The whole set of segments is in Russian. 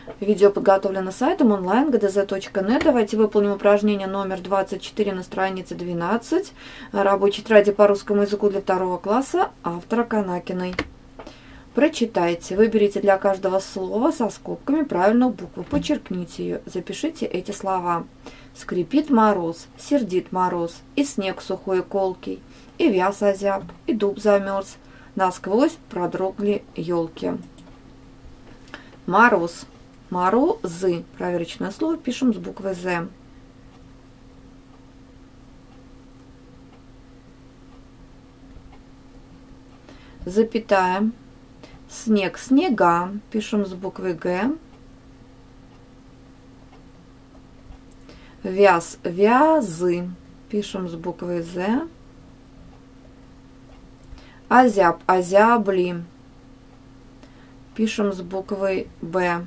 Видео подготовлено сайтом online.gdz.net. Давайте выполним упражнение номер 24 на странице 12. Рабочей тетради по русскому языку для 2 класса автора Канакиной. Прочитайте. Выберите для каждого слова со скобками правильную букву. Подчеркните ее. Запишите эти слова. Скрипит мороз, сердит мороз, и снег сухой и колкий, и вяз озяб, и дуб замерз, насквозь продрогли елки. Мороз. Морозы. Проверочное слово пишем с буквой «З». Запятая. Снег, снега. Пишем с буквой «Г». Вяз, вязы. Пишем с буквой «З». Озяб, озябли. Пишем с буквой «Б».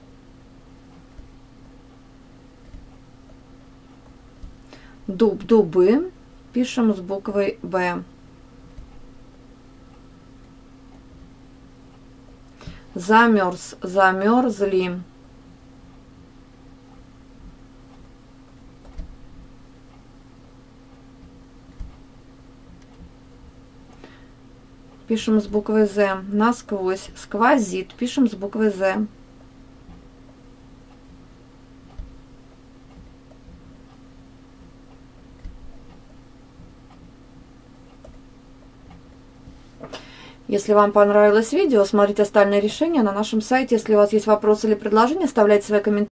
Дуб, дубы. Пишем с буквой «Б». Замерз, замерзли. Пишем с буквой «З». Насквозь. Сквозит. Пишем с буквой «З». Если вам понравилось видео, смотрите остальные решения на нашем сайте. Если у вас есть вопросы или предложения, оставляйте свои комментарии.